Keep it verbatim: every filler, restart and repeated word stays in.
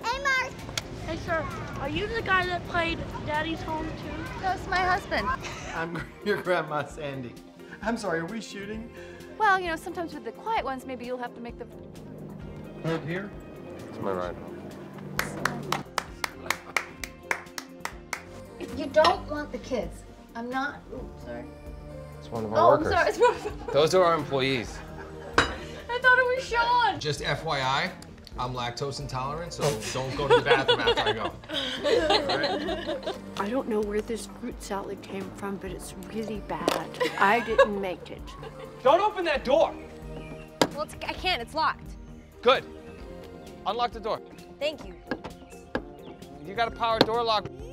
Hey, Mark. Hey, sir, are you the guy that played Daddy's Home too? That's my husband. I'm your grandma, Sandy. I'm sorry, are we shooting? Well, you know, sometimes with the quiet ones, maybe you'll have to make the... Right here? It's my ride. If you don't want the kids, I'm not... Ooh, sorry. It's one of our Oh, workers. I'm sorry. It's one of... Those are our employees. I thought it was Sean. Just F Y I, I'm lactose intolerant, so don't go to the bathroom after I go. Right? I don't know where this fruit salad came from, but it's really bad. I didn't make it. Don't open that door. Well, it's, I can't. It's locked. Good. Unlock the door. Thank you. You got a power door lock.